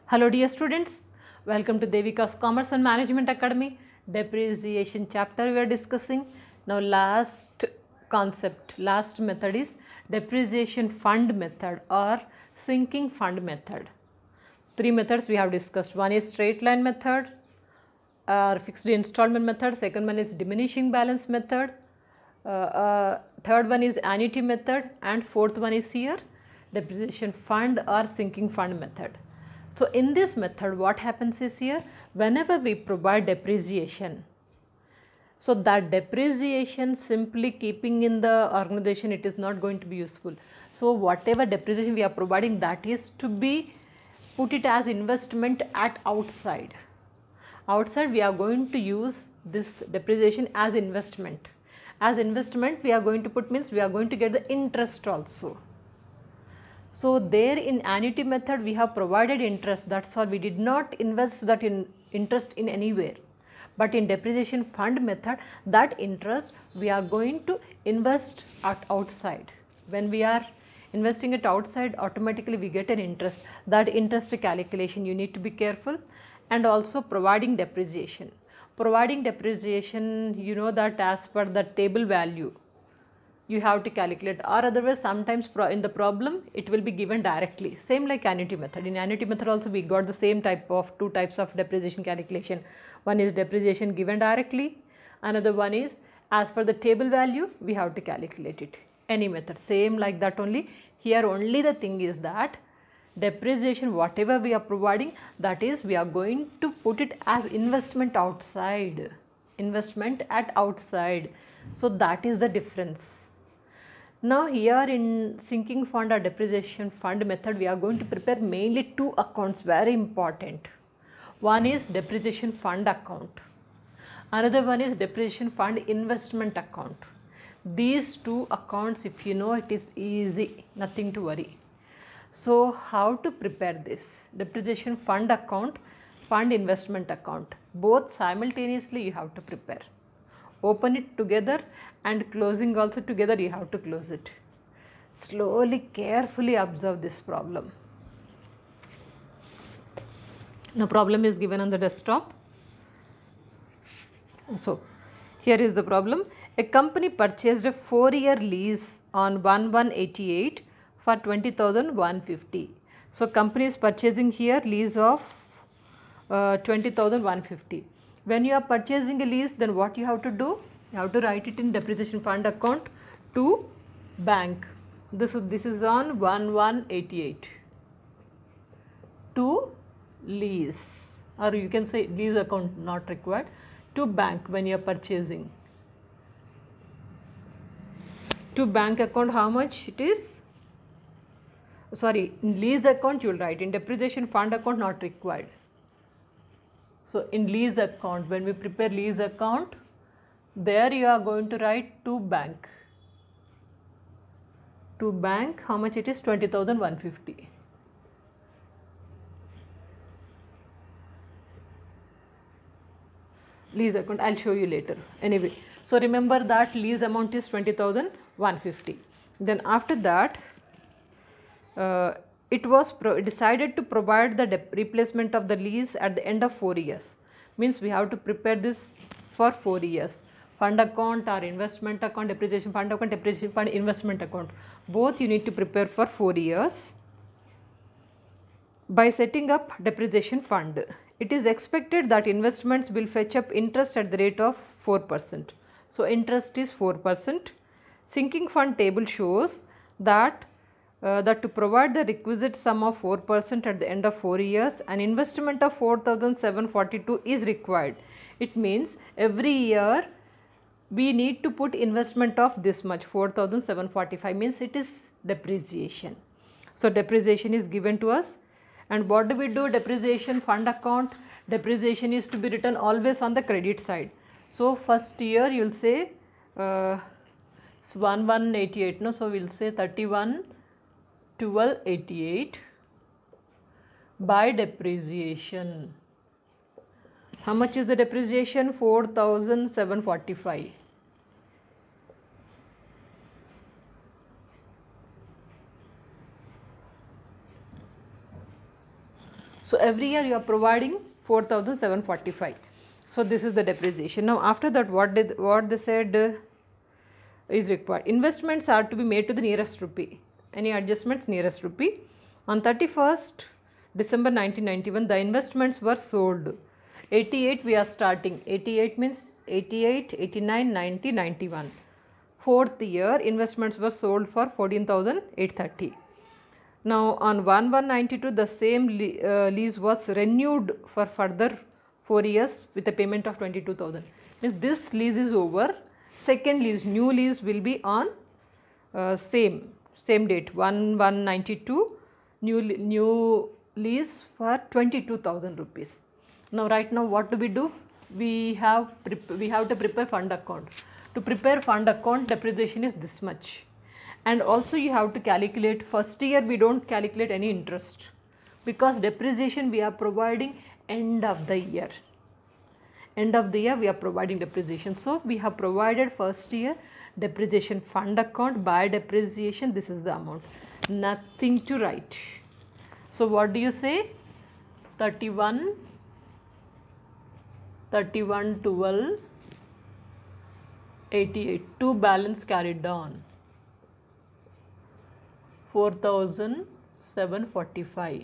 Hello dear students, welcome to Devika's Commerce and Management Academy. Depreciation chapter we are discussing. Now last method is depreciation fund method or sinking fund method. Three methods we have discussed. One is straight line method or fixed installment method. Second one is diminishing balance method. Third one is annuity method, and fourth one is here depreciation fund or sinking fund method. So in this method what happens is here, whenever we provide depreciation, so that depreciation simply keeping in the organization, it is not going to be useful. So whatever depreciation we are providing, that is to be put it as investment at outside. Outside we are going to use this depreciation as investment. As investment we are going to put, means we are going to get the interest also. So there in annuity method we have provided interest, that's all, we did not invest that in interest in anywhere. But in depreciation fund method, that interest we are going to invest at outside. When we are investing it outside, automatically we get an interest. That interest calculation you need to be careful. And also providing depreciation. Providing depreciation, you know that as per the table value you have to calculate, or otherwise sometimes in the problem it will be given directly, same like annuity method. In annuity method also we got the same two types of depreciation calculation. One is depreciation given directly, another one is as per the table value we have to calculate it. Any method same like that only. Here only the thing is that depreciation whatever we are providing, that is we are going to put it as investment outside, investment at outside. So that is the difference. Now here in sinking fund or depreciation fund method we are going to prepare mainly two accounts, very important. One is depreciation fund account, another one is depreciation fund investment account. These two accounts, if you know, it is easy, nothing to worry. So how to prepare this depreciation fund account, fund investment account, both simultaneously you have to prepare. Open it together and closing also together you have to close it. Slowly, carefully observe this problem. Now problem is given on the desktop. So here is the problem. A company purchased a 4-year lease on 1188 for 20,150. So company is purchasing here lease of 20,150. When you are purchasing a lease, then what you have to do? You have to write it in depreciation fund account to bank. This is on 1188 to lease, or you can say lease account not required, to bank when you are purchasing. To bank account how much it is? Sorry, in lease account you will write, in depreciation fund account not required. So in lease account, when we prepare lease account, there you are going to write to bank. To bank, how much it is? 20,150. Lease account, I will show you later. Anyway, so remember that lease amount is 20,150. Then after that, it was decided to provide the replacement of the lease at the end of 4 years. Means we have to prepare this for 4 years. Fund account or investment account, depreciation fund account, depreciation fund investment account. Both you need to prepare for 4 years. By setting up depreciation fund, it is expected that investments will fetch up interest at the rate of 4%. So interest is 4%. Sinking fund table shows that to provide the requisite sum of 4% at the end of 4 years, an investment of 4,742 is required. It means every year we need to put investment of this much, 4,745, means it is depreciation. So depreciation is given to us, and what do we do? Depreciation fund account, depreciation is to be written always on the credit side. So first year you will say 1188, no, so we will say 31,1288 by depreciation. How much is the depreciation? 4,745. So every year you are providing 4,745. So this is the depreciation. Now after that, what they said is required. Investments are to be made to the nearest rupee. Any adjustments nearest rupee. On 31st December 1991, the investments were sold. 88 we are starting. 88 means 88, 89, 90, 91. Fourth year investments were sold for 14,830. Now on 1/1/92 the same lease was renewed for further 4 years with a payment of 22,000. If this lease is over, second lease, new lease will be on same date 1/1/92, new lease for 22,000 rupees. Now right now what do? We have to prepare fund account. To prepare fund account, depreciation is this much. And also you have to calculate, first year we don't calculate any interest, because depreciation we are providing end of the year. End of the year we are providing depreciation. So we have provided first year depreciation fund account by depreciation. This is the amount. Nothing to write. So what do you say? 31, 12, 88. Two balance carried on. 4,745.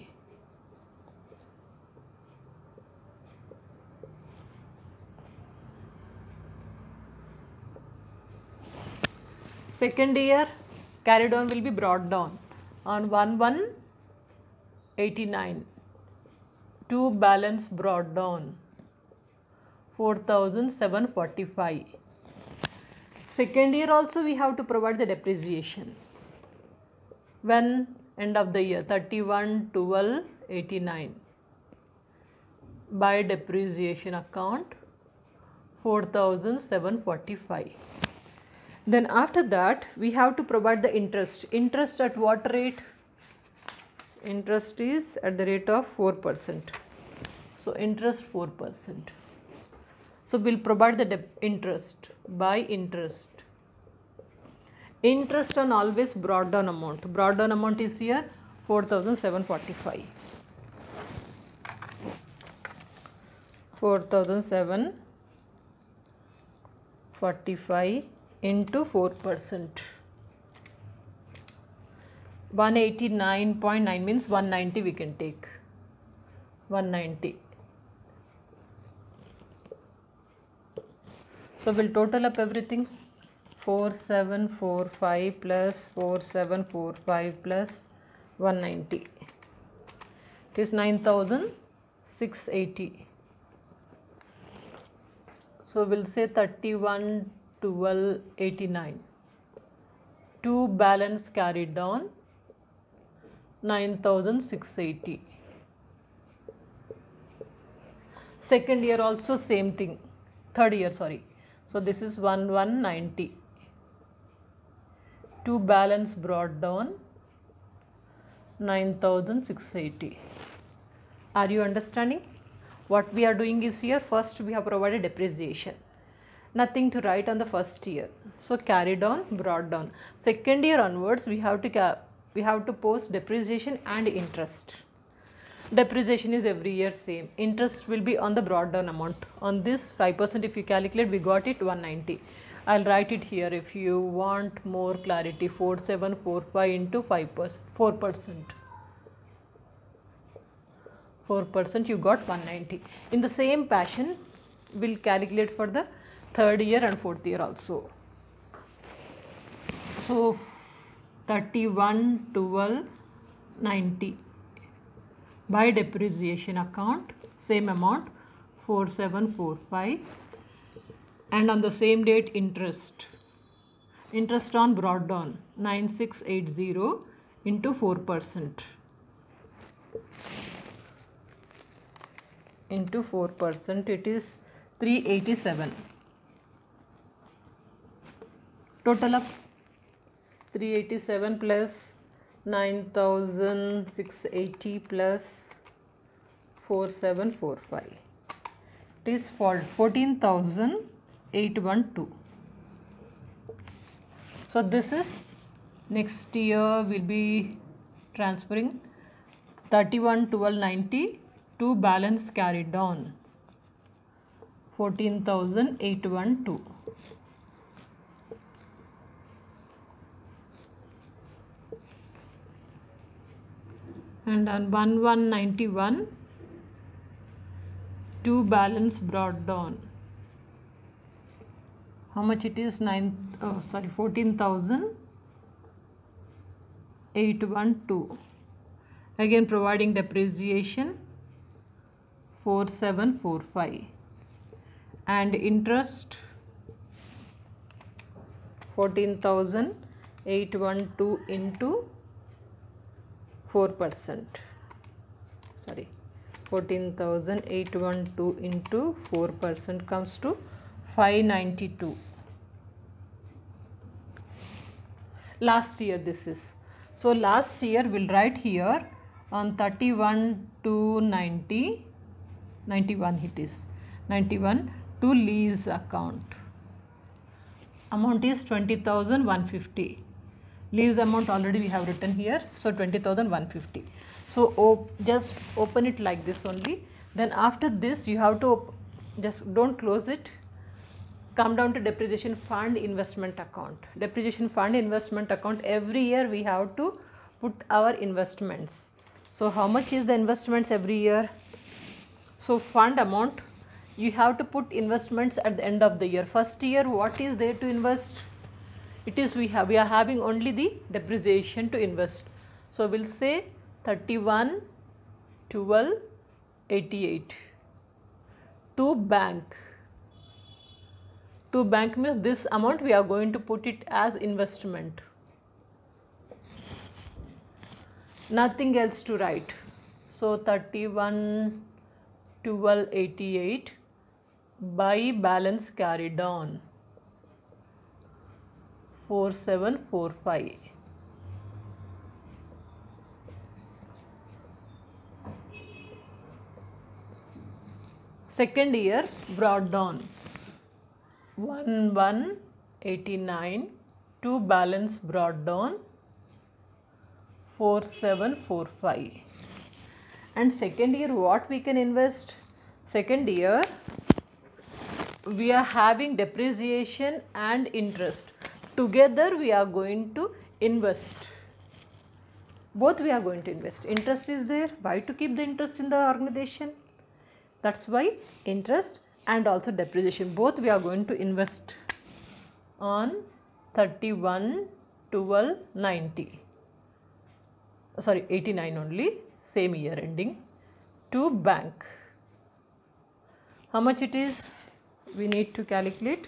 Second year carried on will be brought down on 1/1/89. Two balance brought down. 4,745. Second year also we have to provide the depreciation. When? End of the year 31/12/89. By depreciation account 4,745. Then after that we have to provide the interest. Interest at what rate? Interest is at the rate of 4%. So interest 4%. So we'll provide the interest by interest. Interest on always brought down amount. Brought down amount is here 4,745. 4,745 into 4%. 189.9 means 190 we can take. 190. So we'll total up everything. 4745 plus 4745 plus 190. It is 9,680. So we'll say 31/12/89. Two balance carried on 9,680. Second year also same thing. Third year, sorry. So this is 1/1/90. Two balance brought down 9,680. Are you understanding? What we are doing is here, first we have provided depreciation. Nothing to write on the first year. So carried on, brought down. Second year onwards we have to post depreciation and interest. Depreciation is every year same. Interest will be on the brought down amount. On this 5% if you calculate, we got it 190. I'll write it here if you want more clarity. 4745 into 5%, 4%. 4% you got 190. In the same fashion, we'll calculate for the third year and fourth year also. So 31/12/90 by depreciation account, same amount 4745, and on the same date interest on brought down 9680 into 4%. Into 4%, it is 387. Total up 387 plus 9,680 plus 4745. It is 14,812. So this is next year we'll be transferring 31/12/90 to balance carried on 14,812. And on 1191 to balance brought down. How much it is? 14,812. Again providing depreciation 4745 and interest 14,812 into 4%. Sorry, 14,812 into 4% comes to 592. Last year this is. So last year we'll write here on 31 to 90, 91 it is, 91 to lease account. Amount is 20,150. Lease amount already we have written here, so 20,150. So just open it like this only. Then after this you have to just don't close it. Come down to depreciation fund investment account. Depreciation fund investment account, every year we have to put our investments. So how much is the investments every year? So fund amount, you have to put investments at the end of the year. First year what is there to invest? It is we are having only the depreciation to invest. So we'll say 31, 12, 88 to bank. To bank means this amount we are going to put it as investment. Nothing else to write. So 31, 12, 88 by balance carried on 4745. Second year brought down 1189 to balance brought down 4745. And second year what we can invest? Second year we are having depreciation and interest. Together we are going to invest. Both we are going to invest. Interest is there. Why to keep the interest in the organization? That's why interest and also depreciation, both we are going to invest on 31, 12, 90. Sorry, 89 only, same year ending, to bank. How much it is? We need to calculate.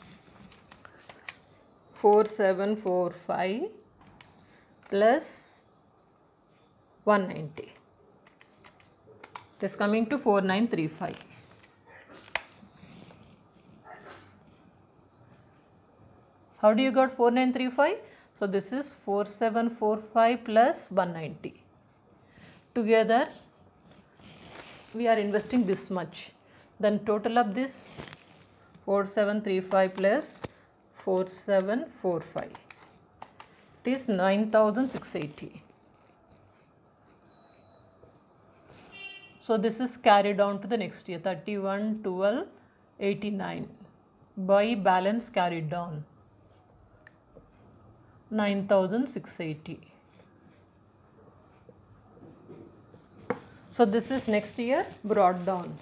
4745 plus 190. It is coming to 4935. How do you got 4935? So this is 4745 plus 190. Together we are investing this much. Then total of this 4735 plus 4745. It is 9680. So this is carried on to the next year, 31, 12, 89 by balance carried on 9680. So this is next year brought down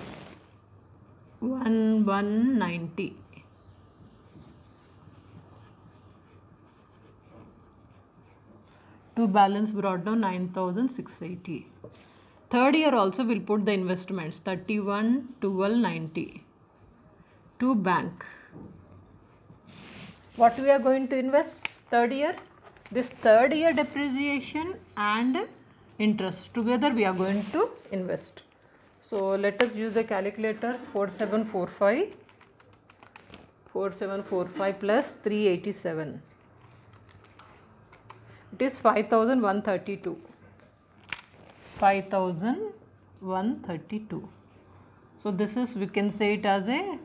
1190. To balance brought down 9680. Third year also we'll put the investments 31, 12, 90 to bank. What we are going to invest third year? This third year depreciation and interest together we are going to invest. So let us use the calculator. 4745 plus 387. It is 5132. 5132. So this is, we can say it as a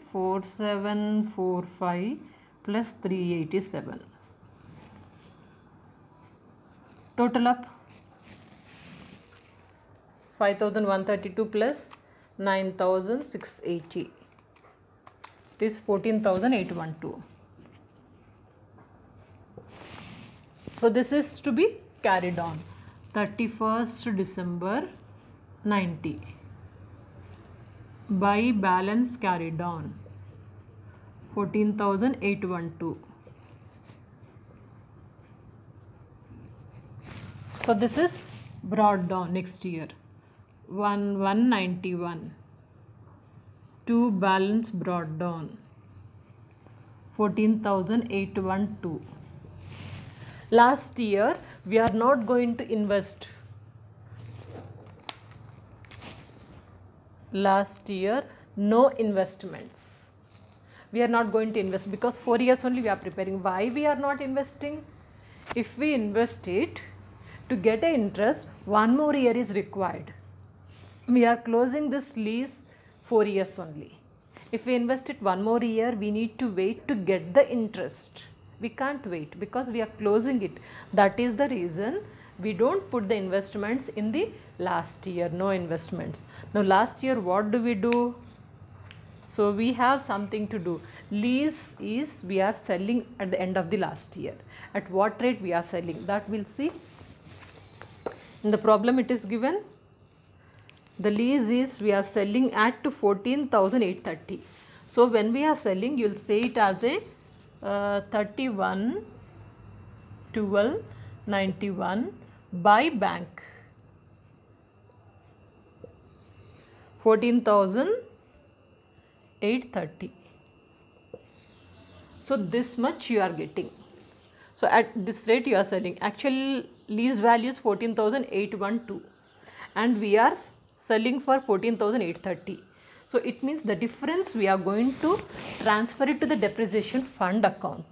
4745 plus 387. Total up 5,132 plus 9,680. It is 14,812. So this is to be carried on. 31st December 90 by balance carried on 14,812. So this is brought down next year 191 to balance brought down 14,812. Last year we are not going to invest. Last year no investments. We are not going to invest because 4 years only we are preparing. Why we are not investing? If we invest it, to get an interest, 1 more year is required. We are closing this lease 4 years only. If we invest it 1 more year, we need to wait to get the interest. We can't wait because we are closing it. That is the reason we don't put the investments in the last year, no investments. Now last year what do we do? So we have something to do. Lease is we are selling at the end of the last year. At what rate we are selling, that we'll see. In the problem it is given. The lease is we are selling at 14,830. So when we are selling, you will say it as a 31 12 91 by bank 14,830. So this much you are getting. So at this rate you are selling. Actual lease value is 14,812 and we are selling for 14,830. So it means the difference we are going to transfer it to the depreciation fund account.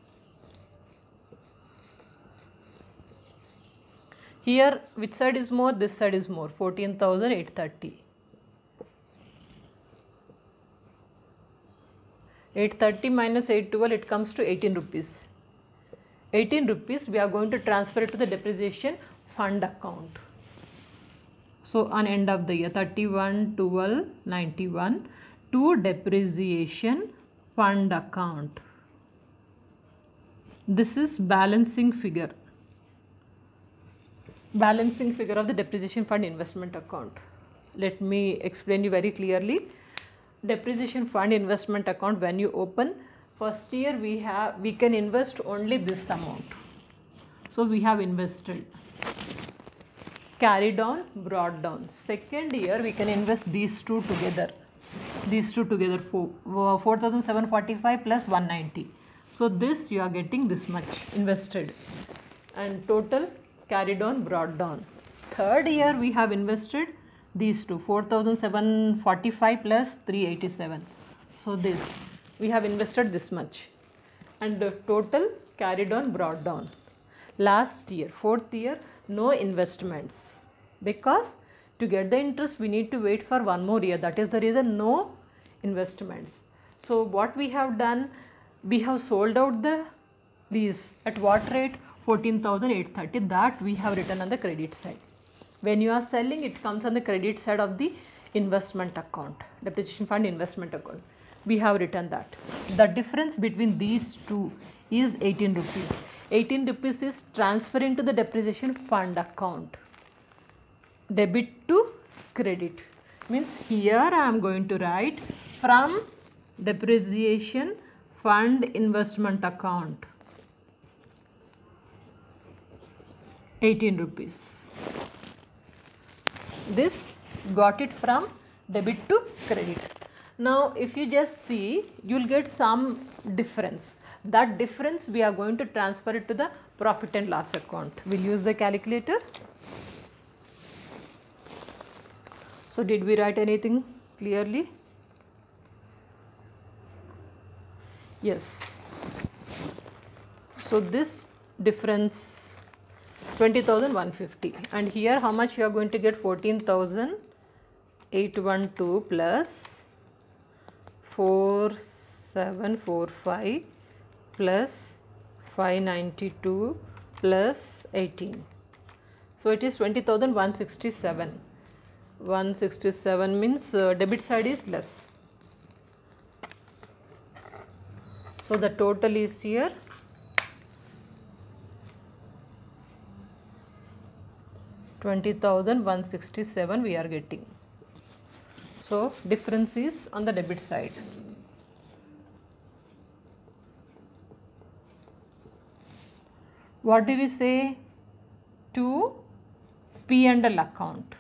Here which side is more? This side is more, 14,830. 830 minus 812, it comes to 18 rupees. 18 rupees we are going to transfer it to the depreciation fund account. So on end of the year 31 12 91 to depreciation fund account. This is balancing figure. Balancing figure of the depreciation fund investment account. Let me explain you very clearly. Depreciation fund investment account, when you open, first year we can invest only this amount. So we have invested, carried on, brought down. Second year we can invest these two together. 4,745 plus 190. So this you are getting this much invested and total carried on, brought down. Third year we have invested these two, 4,745 plus 387. So this we have invested this much and the total carried on, brought down. Last year, fourth year, no investments because to get the interest we need to wait for 1 more year. That is the reason no investments. So what we have done, we have sold out the lease at what rate? 14,830. That we have written on the credit side. When you are selling, it comes on the credit side of the investment account, depreciation fund investment account. We have written that. The difference between these two is 18 rupees. 18 rupees is transferring to the depreciation fund account. Debit to credit. Means here I am going to write from depreciation fund investment account. 18 rupees. This got it from debit to credit. Now if you just see, you will get some difference. That difference we are going to transfer it to the profit and loss account. We will use the calculator. So did we write anything clearly? Yes. So this difference 20,150 and here how much you are going to get? 14,812 plus 4,745 plus 592 plus 18. So it is 20,167. 167 means debit side is less. So the total is here 20,167 we are getting. So difference is on the debit side. What do we say? To P&L account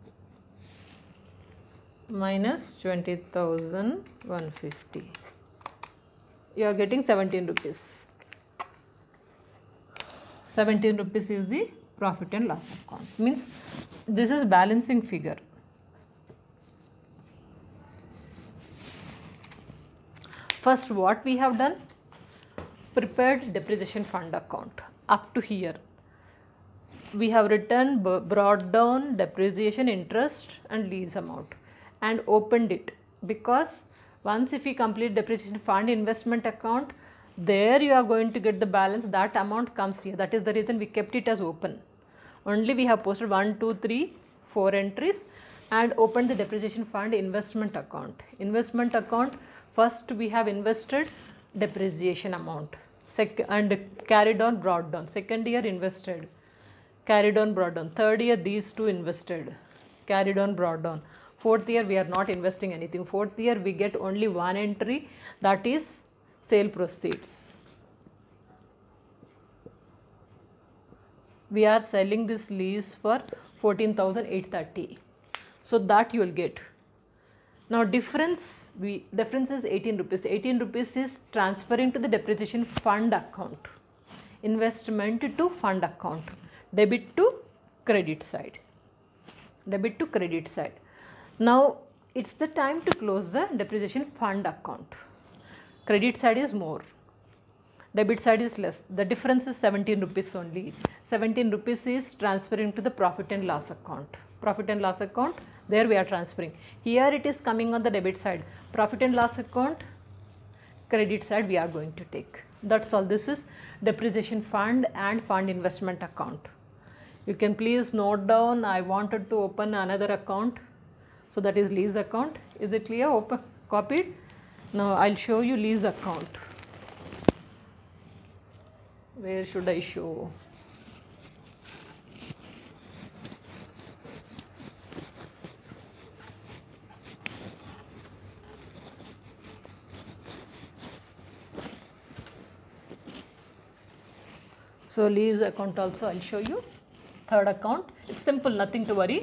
minus 20,150. You are getting 17 rupees. 17 rupees is the profit and loss account. Means this is balancing figure. First, what we have done? Prepared depreciation fund account. Up to here, we have written, brought down depreciation, interest and lease amount and opened it, because once if we complete depreciation fund investment account, there you are going to get the balance, that amount comes here. That is the reason we kept it as open. Only we have posted 1, 2, 3, 4 entries and opened the depreciation fund investment account. Investment account, first we have invested depreciation amount and carried on, brought down. Second year invested, carried on, brought down. Third year these two invested, carried on, brought down. Fourth year we are not investing anything. Fourth year we get only one entry, that is sale proceeds. We are selling this lease for 14,830. So that you will get. Now difference is 18 rupees. 18 rupees is transferring to the depreciation fund account. Investment to fund account. Debit to credit side. Debit to credit side. Now it's the time to close the depreciation fund account. Credit side is more. Debit side is less. The difference is 17 rupees only. 17 rupees is transferring to the profit and loss account. Profit and loss account, there we are transferring. Here it is coming on the debit side. Profit and loss account, credit side we are going to take. That's all. This is depreciation fund and fund investment account. You can please note down. I wanted to open another account. So that is lease account. Is it clear? Open, copied. Now I'll show you lease account. Where should I show? So lease account also I'll show you. Third account, it's simple, nothing to worry.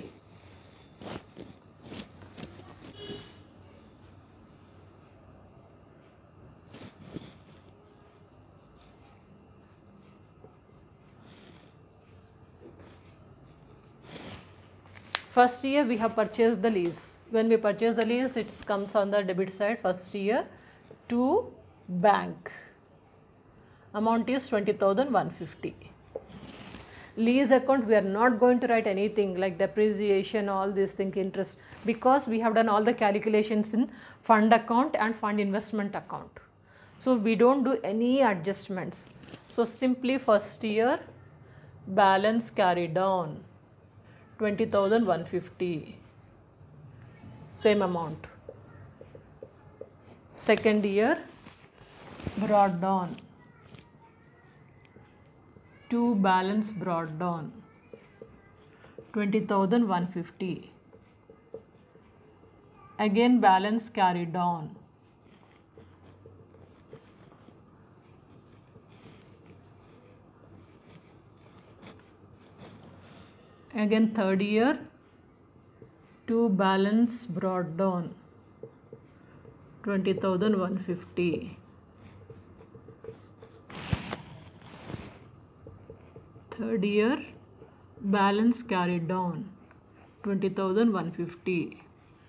First year we have purchased the lease. When we purchase the lease, it comes on the debit side. First year to bank. Amount is 20,150. Lease account, we are not going to write anything like depreciation, all these things, interest, because we have done all the calculations in fund account and fund investment account. So we don't do any adjustments. So simply first year balance carried on 20,150, same amount. Second year brought down to balance brought down 20,150. Again balance carried on. Again third year to balance brought down 20,150. Third year balance carried down 20,150.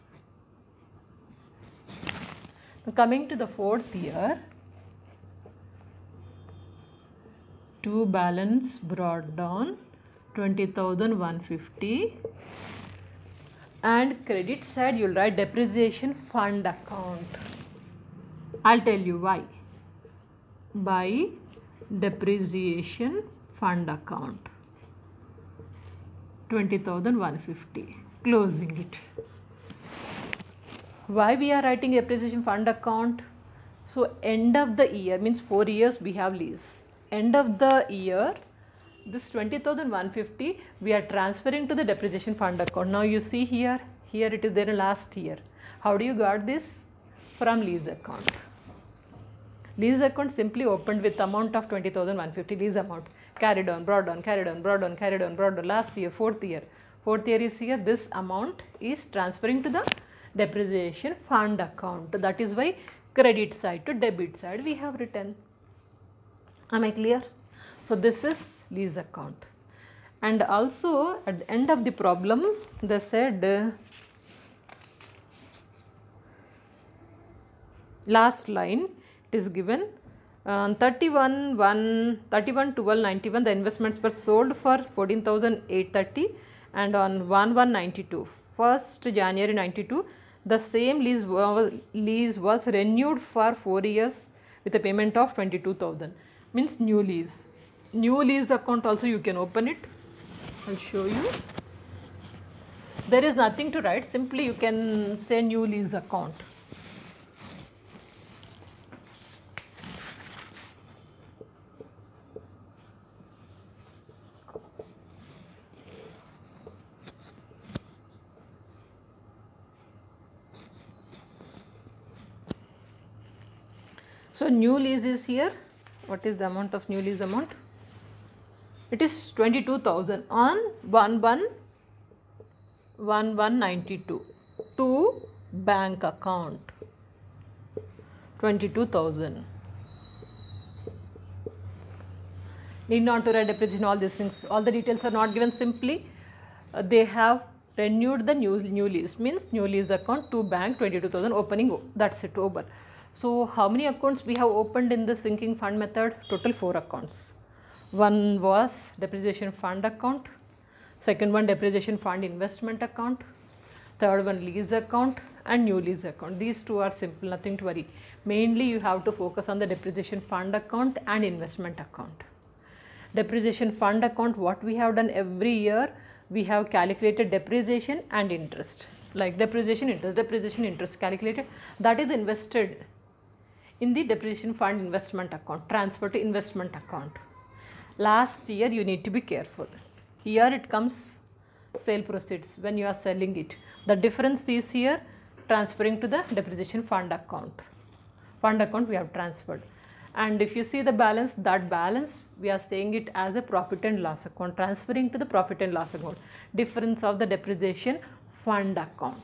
Now coming to the fourth year, to balance brought down 20,150, and credit side you will write depreciation fund account. I'll tell you why. By depreciation fund account 20,150. closing it. Why we are writing depreciation fund account? So end of the year means 4 years we have lease. End of the year, this 20,150 we are transferring to the depreciation fund account. Now you see here it is there last year. How do you got this? From lease account. Lease account simply opened with amount of 20,150 lease amount. Carried on, brought on, carried on, brought on, carried on, brought on. Last year, fourth year is here. This amount is transferring to the depreciation fund account. That is why credit side to debit side we have written. Am I clear? So this is lease account. And also at the end of the problem they said last line it is given 31/12/91 the investments were sold for 14,830 and on 1/1/92 1st January 92 the same lease was renewed for 4 years with a payment of 22,000 means new lease. New lease account also you can open it. I will show you. There is nothing to write, simply you can say new lease account. So new lease is here. What is the amount of new lease amount? It is 22,000 on 1/1/92 to bank account. 22,000. Need not to write depreciation, all these things. All the details are not given. Simply they have renewed the new lease means new lease account to bank 22,000 opening. That's it, over. So how many accounts we have opened in the sinking fund method? Total 4 accounts. One was depreciation fund account, second one depreciation fund investment account, third one lease account and new lease account. These two are simple, nothing to worry. Mainly you have to focus on the depreciation fund account and investment account. Depreciation fund account, what we have done every year, we have calculated depreciation and interest. Like depreciation interest calculated, that is invested in the depreciation fund investment account, transfer to investment account. Last year you need to be careful. Here it comes sale proceeds when you are selling it. The difference is here transferring to the depreciation fund account. Fund account we have transferred. And if you see the balance, that balance we are saying it as a profit and loss account, transferring to the profit and loss account. Difference of the depreciation fund account.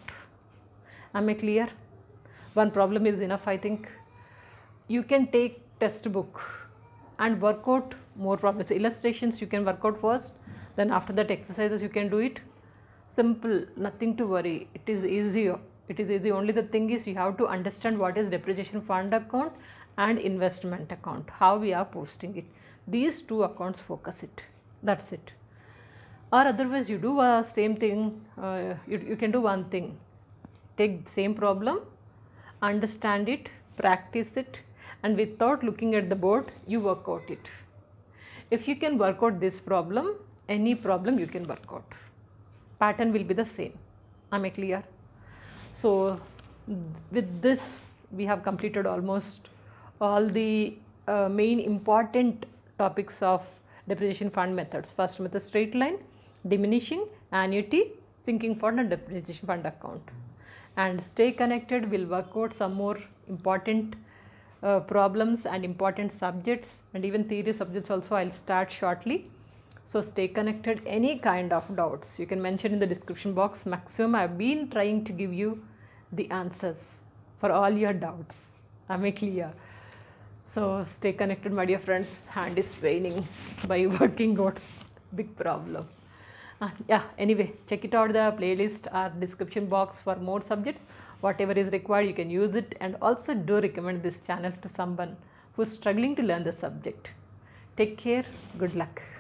Am I clear? One problem is enough, I think. You can take textbook and work out more problems. Illustrations you can work out first, then after that exercises you can do it. Simple, nothing to worry. It is easy. It is easy. Only the thing is you have to understand what is depreciation fund account and investment account, how we are posting it. These two accounts focus it. That's it. Or otherwise you do same thing. You can do one thing. Take the same problem, understand it, practice it, and without looking at the board you work out it. If you can work out this problem, any problem you can work out. Pattern will be the same. Am I clear? So with this we have completed almost all the main important topics of depreciation fund methods. First method, straight line, diminishing, annuity, sinking fund and depreciation fund account. And stay connected, we'll work out some more important problems and important subjects, and even theory subjects also I'll start shortly. So stay connected. Any kind of doubts you can mention in the description box. Maximum I've been trying to give you the answers for all your doubts. Am I clear? So stay connected, my dear friends. Hand is paining by working out big problem. Yeah, anyway, check it out, the playlist or description box for more subjects. Whatever is required you can use it, and also do recommend this channel to someone who is struggling to learn the subject. Take care. Good luck.